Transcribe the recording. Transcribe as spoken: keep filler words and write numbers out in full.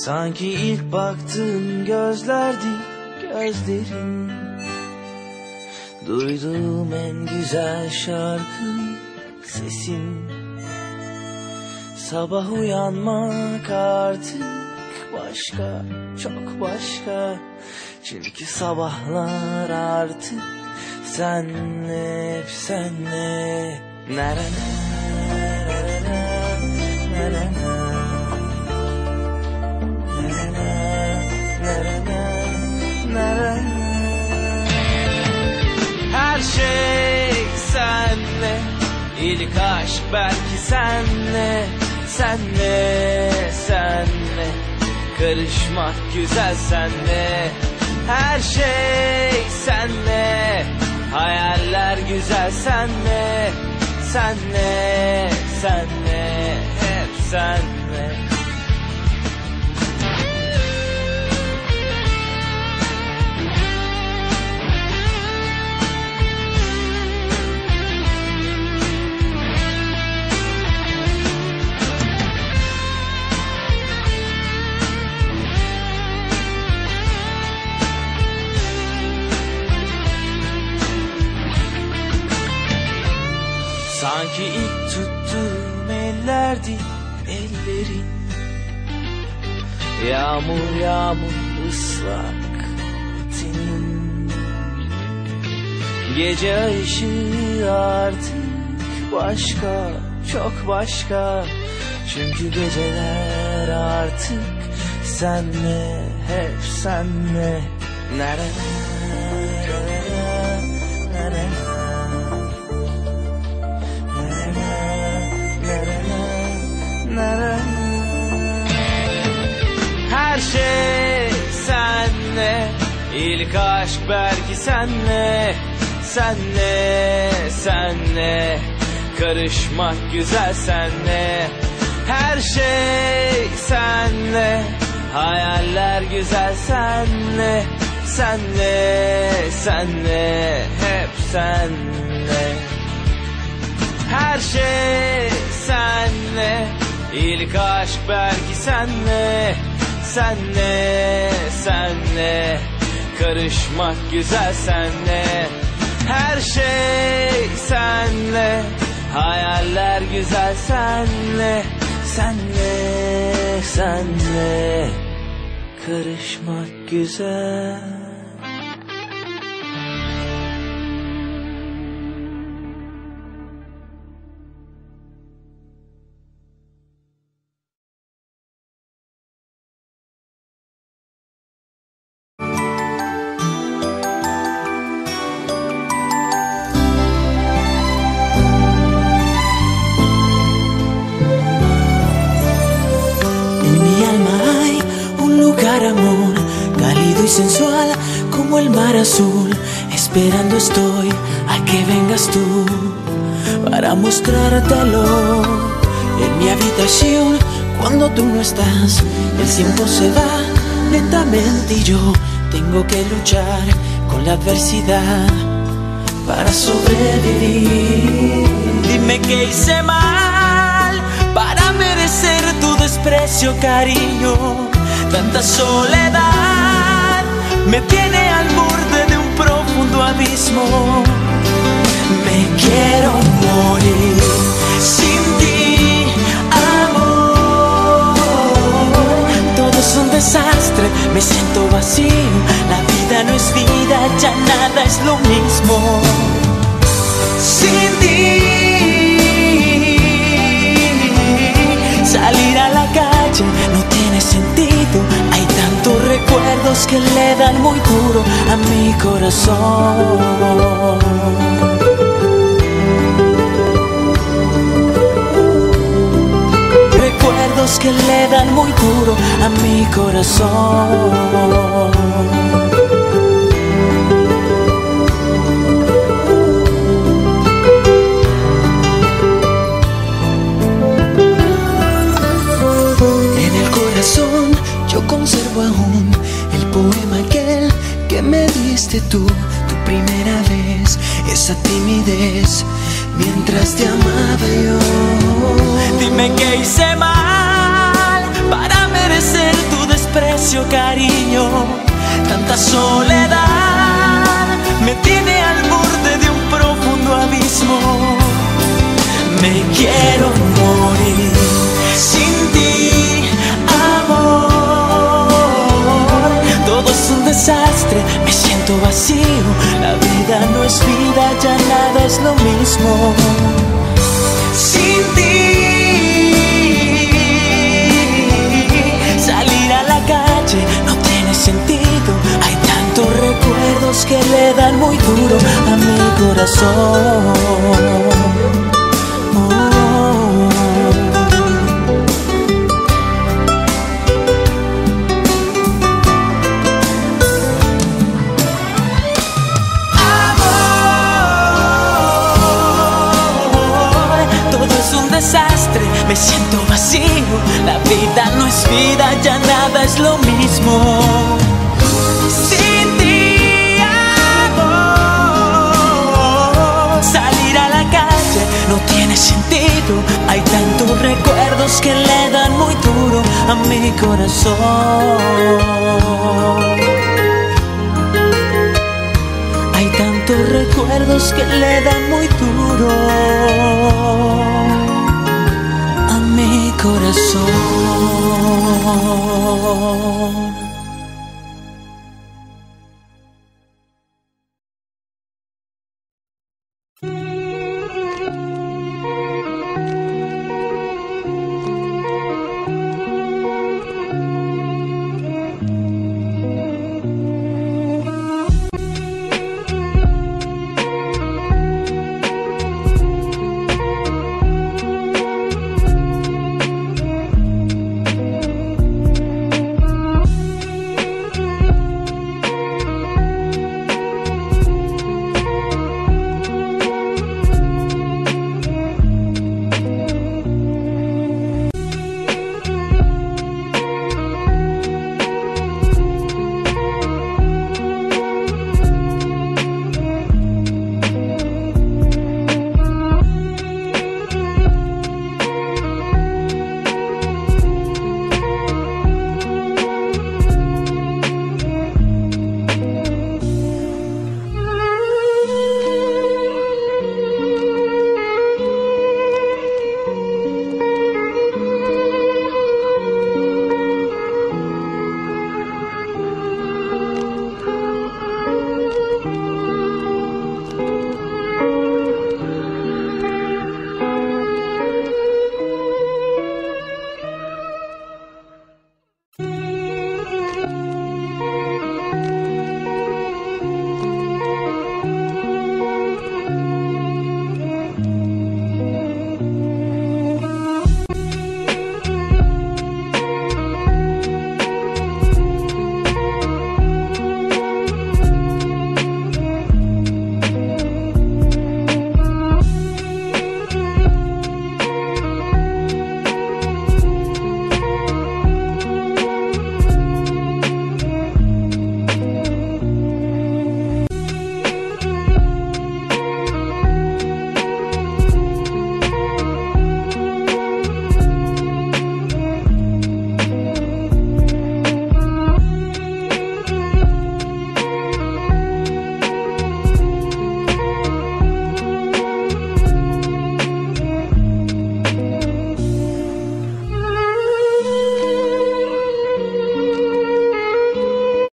Sanki ilk baktığım gözlerdi gözlerin. Duyduğum en güzel şarkı sesin. Sabah uyanmak artık başka, çok başka. Çünkü sabahlar artık senle, hep senle. Nerene, nerene, nerene. Her şey senle, ilk aşk belki senle, senle, senle, karışmak güzel senle. Her şey senle, hayaller güzel senle, senle, senle, hep senle. Sanki ilk tuttuğum ellerdi ellerin. Yağmur yağmur ıslak tenin. Gece ışığı artık başka, çok başka. Çünkü geceler artık senle, hep senle. Nerede, nerede, nerede. Her şey senle, ilk aşk belki senle, senle, senle, karışmak güzel senle. Her şey senle, hayaller güzel senle, senle, senle, hep senle. Her şey senle, ilk aşk belki senle, senle, senle, karışmak güzel senle. Her şey senle, hayaller güzel senle, senle, senle, karışmak güzel. Amor, cálido y sensual como el mar azul. Esperando estoy a que vengas tú para mostrártelo. En mi habitación, cuando tú no estás, el tiempo se va lentamente y yo tengo que luchar con la adversidad para sobrevivir. Dime qué hice mal para merecer tu desprecio, cariño. Tanta soledad me tiene al borde de un profundo abismo. Me quiero morir sin ti, amor. Todo es un desastre, me siento vacío. La vida no es vida, ya nada es lo mismo sin ti. Salir a la calle no tiene sentido. Hay tantos recuerdos que le dan muy duro a mi corazón. Recuerdos que le dan muy duro a mi corazón. Yo conservo aún el poema aquel que me diste tú, tu primera vez, esa timidez mientras te amaba yo. Dime qué hice mal para merecer tu desprecio, cariño. Tanta soledad me tiene al borde de un profundo abismo. Me quiero morir sin ti, amor. Todo es un desastre, me siento vacío. La vida no es vida, ya nada es lo mismo sin ti. Salir a la calle no tiene sentido. Hay tantos recuerdos que le dan muy duro a mi corazón. Me siento vacío, la vida no es vida, ya nada es lo mismo sin ti, amor. Salir a la calle no tiene sentido. Hay tantos recuerdos que le dan muy duro a mi corazón. Hay tantos recuerdos que le dan muy duro mi corazón.